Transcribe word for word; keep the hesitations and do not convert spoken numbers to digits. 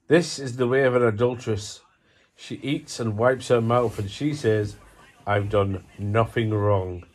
This is the way of an adulteress. She eats and wipes her mouth and she says, I've done nothing wrong.